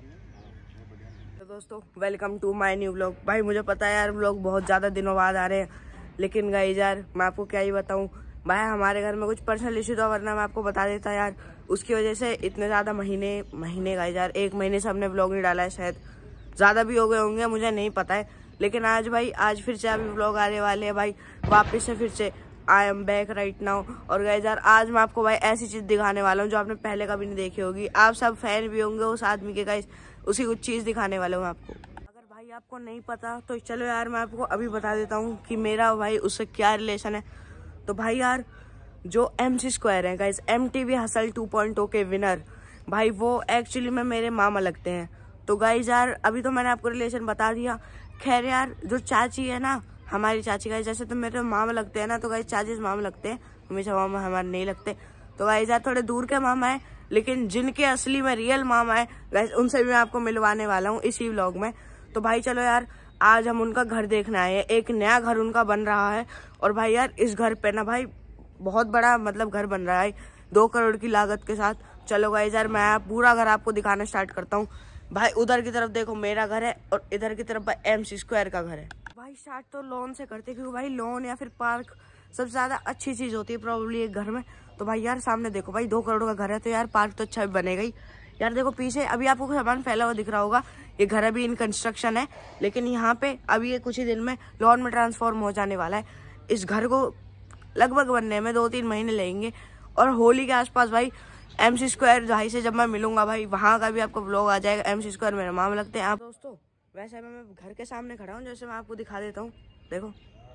तो दोस्तों welcome to my new vlog. भाई मुझे पता है यार व्लॉग बहुत ज़्यादा दिनों बाद आ रहे हैं, लेकिन गाइस यार मैं आपको क्या ही बताऊं। भाई हमारे घर में कुछ पर्सनल इशू था, वरना मैं आपको बता देता यार। उसकी वजह से इतने ज़्यादा महीने गाइस यार 1 महीने से हमने व्लॉग नहीं डाला है, शायद ज़्यादा भी हो गए होंगे, मुझे नहीं पता है। लेकिन आज फिर से अभी व्लॉग आने वाले हैं भाई, वापस से फिर से I am back right now. और गाइस यार आज मैं आपको भाई ऐसी चीज़ दिखाने वाला हूँ जो आपने पहले कभी नहीं देखी होगी। आप सब फैन भी होंगे उस आदमी के गाइस, उसी कुछ चीज़ दिखाने वाला हूँ आपको। अगर भाई आपको नहीं पता तो चलो यार मैं आपको अभी बता देता हूँ कि मेरा भाई उससे क्या रिलेशन है। तो भाई यार जो MC स्क्वायर है गाइस, MTV हसल 2.0 के विनर, भाई वो एक्चुअली में मेरे मामा लगते हैं। तो गाइस यार अभी तो मैंने आपको रिलेशन बता दिया। खैर यार जो चाची है ना, हमारी चाची गाइस, जैसे तो मेरे मामा लगते हैं ना, तो गाइस चाची मामा लगते हैं, हमेशा मामा हमारे नहीं लगते। तो गाइस यार थोड़े दूर के मामा है, लेकिन जिनके असली में रियल मामा है गाइस, उनसे भी मैं आपको मिलवाने वाला हूँ इसी व्लॉग में। तो भाई चलो यार आज हम उनका घर देखने आए हैं। एक नया घर उनका बन रहा है, और भाई यार इस घर पे ना भाई बहुत बड़ा मतलब घर बन रहा है 2 करोड़ की लागत के साथ। चलो गाइस यार मैं पूरा घर आपको दिखाना स्टार्ट करता हूँ। भाई उधर की तरफ देखो मेरा घर है, और इधर की तरफ भाई MC स्क्वायर का घर है। भाई स्टार्ट तो लोन से करते, क्योंकि भाई लोन या फिर पार्क सबसे ज्यादा अच्छी चीज होती है प्रॉब्ली एक घर में। तो भाई यार सामने देखो भाई 2 करोड़ का घर है, तो यार पार्क तो अच्छा भी बनेगा ही। यार देखो पीछे अभी आपको सामान फैला हुआ दिख रहा होगा, ये घर अभी इन कंस्ट्रक्शन है, लेकिन यहाँ पे अभी ये कुछ ही दिन में लोन में ट्रांसफॉर्म हो जाने वाला है। इस घर को लगभग बनने में 2-3 महीने लगेंगे, और होली के आसपास भाई MC स्क्वायर भाई से जब मैं मिलूंगा भाई, वहाँ का भी आपको व्लॉग आ जाएगा। MC स्क्वायर मेरे मामा लगते हैं। आप दोस्तों वैसे मैं घर के सामने खड़ा हूँ, जैसे मैं आपको दिखा देता हूँ। देखो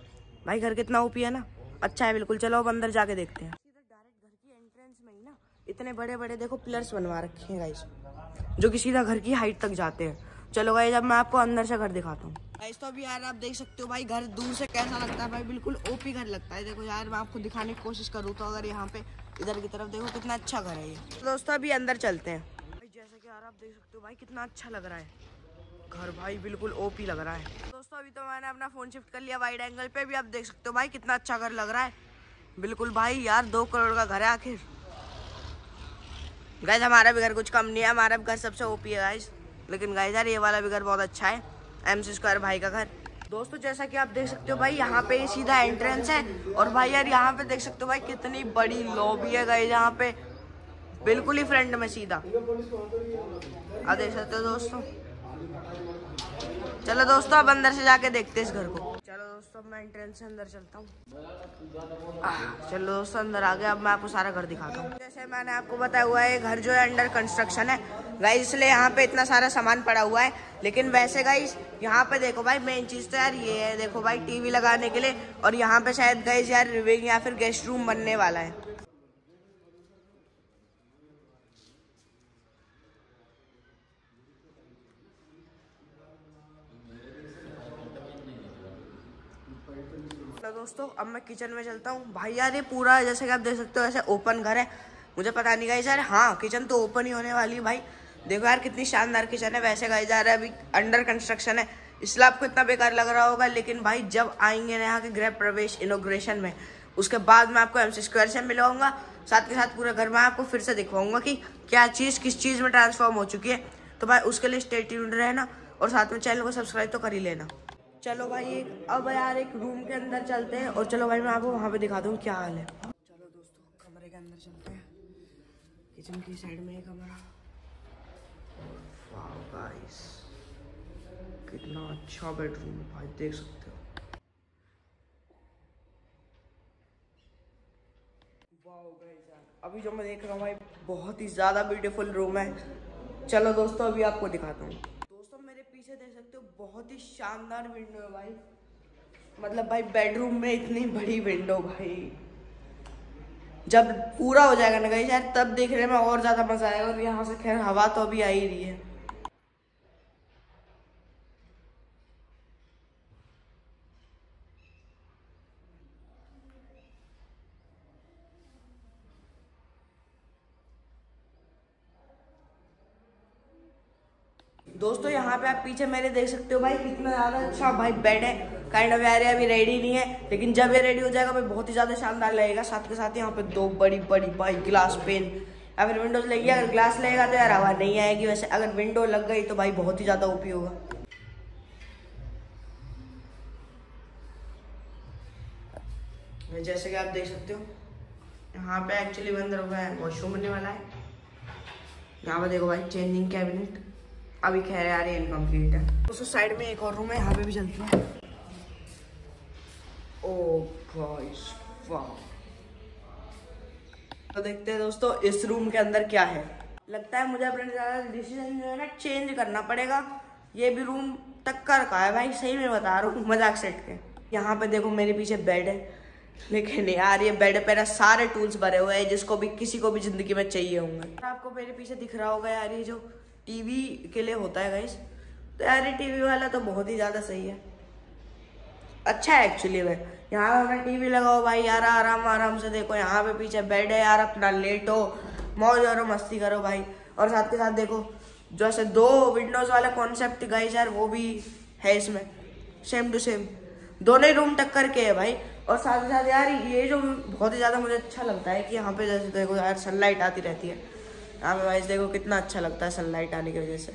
भाई घर कितना ओपी है ना, अच्छा है बिल्कुल। चलो अब अंदर जाके देखते हैं। सीधा डायरेक्ट घर की एंट्रेंस में ही ना इतने बड़े बड़े देखो पिलर्स बनवा रखे हैं गाइस, जो कि सीधा घर की हाइट तक जाते हैं। चलो गाइस अब मैं आपको अंदर से घर दिखाता हूँ। गाइस तो अभी यार आप देख सकते हो भाई घर दूर से कैसा लगता है भाई, बिल्कुल ओपी घर लगता है। देखो यार मैं आपको दिखाने की कोशिश करूँ तो अगर यहाँ पे इधर की तरफ देखो कितना अच्छा घर है ये। तो दोस्तों अभी अंदर चलते हैं। भाई जैसा कि यार आप देख सकते हो भाई कितना अच्छा लग रहा है घर, भाई बिल्कुल ओपी लग रहा है। दोस्तों अभी तो मैंने अपना फोन शिफ्ट कर लिया वाइड एंगल पे, भी आप देख सकते हो भाई कितना अच्छा घर लग रहा है बिल्कुल। भाई यार 2 करोड़ का घर है आखिर। गाइस हमारा भी घर कुछ कम नहीं है, हमारा भी घर सबसे ओपी है गाइस। लेकिन गाइस यार ये वाला भी घर बहुत अच्छा है, MC स्क्वायर भाई का घर। दोस्तों जैसा कि आप देख सकते हो भाई यहाँ पे सीधा एंट्रेंस है, और भाई यार यहाँ पे देख सकते हो भाई कितनी बड़ी लॉबी है गाइस, यहाँ पे बिल्कुल ही फ्रंट में सीधा आप देख सकते हो दोस्तों। चलो दोस्तों अब अंदर से जाके देखते हैं इस घर को। चलो दोस्तों मैं एंट्रेंस से अंदर चलता हूँ। चलो दोस्तों अंदर आ गया, अब मैं आपको सारा घर दिखाता हूँ। जैसे मैंने आपको बताया हुआ है घर जो है अंडर कंस्ट्रक्शन है गाइस, इसलिए यहाँ पे इतना सारा सामान पड़ा हुआ है। लेकिन वैसे गाइस यहाँ पे देखो भाई मेन चीज तो यार ये है, देखो भाई TV लगाने के लिए, और यहाँ पे शायद गाइस यार लिविंग या फिर गेस्ट रूम बनने वाला है। तो दोस्तों अब मैं किचन में चलता हूँ। भाई यार ये पूरा जैसे कि आप देख सकते हो ऐसे ओपन घर है, मुझे पता नहीं गाइस यार, हाँ किचन तो ओपन ही होने वाली है भाई। देखो यार कितनी शानदार किचन है। वैसे गाइस यार अभी अंडर कंस्ट्रक्शन है, इसलिए आपको इतना बेकार लग रहा होगा, लेकिन भाई जब आएंगे ना यहाँ के गृह प्रवेश इनॉग्रेशन में, उसके बाद मैं आपको MC स्क्वायर से मिलवाऊंगा, साथ के साथ पूरा घर में आपको फिर से दिखवाऊंगा कि क्या चीज़ किस चीज़ में ट्रांसफॉर्म हो चुकी है। तो भाई उसके लिए स्टे ट्यून्ड रहना, और साथ में चैनल को सब्सक्राइब तो कर ही लेना। चलो भाई अब यार एक रूम के अंदर चलते हैं, और चलो भाई मैं आपको वहाँ पे दिखा दूँ क्या हाल है। चलो दोस्तों कमरे के अंदर चलते हैं। किचन की साइड में एक कमरा, वाह गाइस कितना अच्छा बेडरूम भाई देख सकते हो। वाह गाइस यार अभी जो मैं देख रहा हूँ भाई बहुत ही ज्यादा ब्यूटीफुल रूम है। चलो दोस्तों अभी आपको दिखाता हूँ। दोस्तों मेरे पीछे देख सकते हो बहुत ही शानदार विंडो है भाई, मतलब भाई बेडरूम में इतनी बड़ी विंडो भाई, जब पूरा हो जाएगा ना गाइस यार तब देखने में और ज्यादा मजा आएगा। और यहाँ से खैर हवा तो अभी आ ही रही है। दोस्तों यहाँ पे आप पीछे मेरे देख सकते हो भाई कितना ज्यादा अच्छा भाई बेड है। काइंड ऑफ यार अभी रेडी नहीं है, लेकिन जब ये रेडी हो जाएगा भाई बहुत ही ज्यादा शानदार लगेगा। साथ के साथ यहाँ पे 2 बड़ी बड़ी भाई ग्लास पेन अगर विंडोज लगी, अगर ग्लास लगेगा तो यार आवाज़ नहीं आएगी। वैसे अगर विंडो लग गई तो भाई बहुत ही ज़्यादा ओपी होगा। जैसे कि आप देख सकते हो यहाँ पे एक्चुअली बंद रखा है, वॉशरूम बनने वाला है। यहाँ पे देखो भाई चेंजिंग कैबिनेट अभी खैर यार ये इनकम्प्लीट है। उस साइड में एक और रूम है, यहाँ पे भी चलते हैं। ओह गाइस वाह, तो देखते हैं दोस्तों इस रूम के अंदर क्या है। लगता है मुझे अपने ज़्यादा डिसीजन जो है ना चेंज करना पड़ेगा। ये भी रूम टक्कर का है भाई, सही में बता रहा हूँ, मजाक सेट के। यहाँ पे देखो मेरे पीछे बेड है, लेकिन यार ये बेड पे ना सारे टूल्स भरे हुए हैं जिसको भी किसी को भी जिंदगी में चाहिए होंगे। आपको मेरे पीछे दिख रहा होगा यार ये जो टीवी के लिए होता है गाइस, तो यार ये टीवी वाला तो बहुत ही ज़्यादा सही है, अच्छा है एक्चुअली में। यहाँ पे अपना टीवी लगाओ भाई यार, आराम आराम से देखो। यहाँ पे पीछे बेड है यार, अपना लेटो, मौज और मस्ती करो भाई। और साथ के साथ देखो जैसे 2 विंडोज वाला कॉन्सेप्ट गाइस यार वो भी है इसमें, सेम टू सेम दोनों ही रूम टक्कर के है भाई। और साथ ही साथ यार ये जो बहुत ही ज़्यादा मुझे अच्छा लगता है कि यहाँ पे जैसे देखो यार सनलाइट आती रहती है। यहाँ पे भाई देखो कितना अच्छा लगता है सनलाइट आने की वजह से।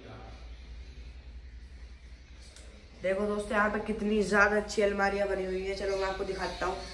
देखो दोस्तों यहाँ पे कितनी ज़्यादा अच्छी अलमारियाँ बनी हुई है। चलो मैं आपको दिखाता हूँ,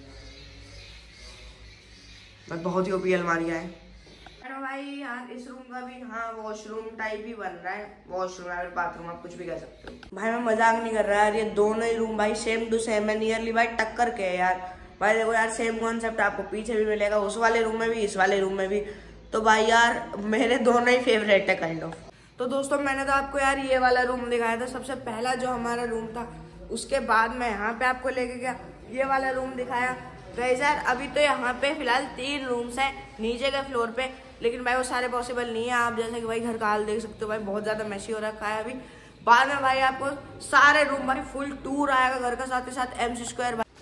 बहुत ही ओपी अलमारियाँ हैं। अरे भाई यार इस रूम का भी हाँ वॉशरूम टाइप ही बन रहा है, वॉशरूम या बाथरूम आप कुछ भी कह सकते हो भाई। मैं मजाक नहीं कर रहा यार, ये दोनों ही रूम भाई सेम टू सेम है, नियरली भाई टक्कर के है यार। भाई देखो यार सेम कॉन्सेप्ट आपको पीछे भी मिलेगा, उस वाले रूम में भी इस वाले रूम में भी। तो भाई यार मेरे दोनों ही फेवरेट है काइंड ऑफ। तो दोस्तों मैंने तो आपको यार ये वाला रूम दिखाया था सबसे पहला जो हमारा रूम था, उसके बाद मैं यहाँ पे आपको लेके गया ये वाला रूम दिखाया। गाइस यार अभी तो यहाँ पे फिलहाल 3 रूम्स हैं नीचे के फ्लोर पे, लेकिन भाई वो सारे पॉसिबल नहीं है। आप जैसे कि भाई घर का हाल देख सकते हो भाई, बहुत ज़्यादा मैसी हो रखा है अभी। बाद में भाई आपको सारे रूम भाई फुल टूर आएगा घर का, साथ ही साथ MC² भाई।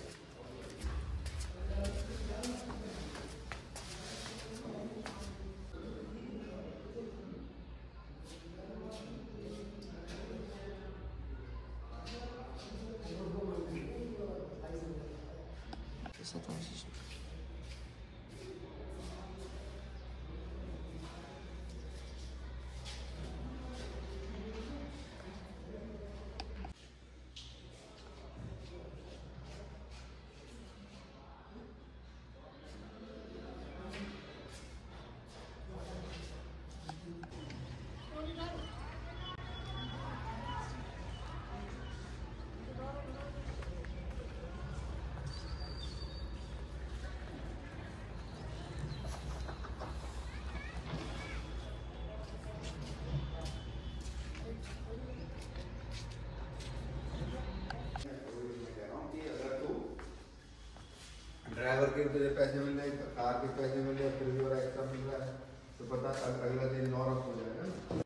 ड्राइवर के तुझे पैसे मिल रहे, कार के पैसे मिल रहे, फिर भी और एक्स्ट्रा मिल रहा है, तो पता अगला दिन नॉर्मल हो जाएगा ना।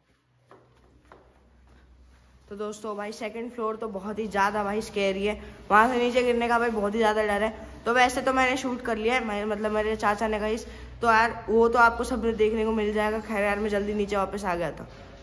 तो दोस्तों भाई सेकंड फ्लोर तो बहुत ही ज़्यादा भाई स्कैरी है, वहाँ से नीचे गिरने का भाई बहुत ही ज़्यादा डर है। तो वैसे तो मैंने शूट कर लिया है, मतलब मेरे चाचा ने कहा तो यार वो तो आपको सब देखने को मिल जाएगा। खैर यार मैं जल्दी नीचे वापस आ गया था।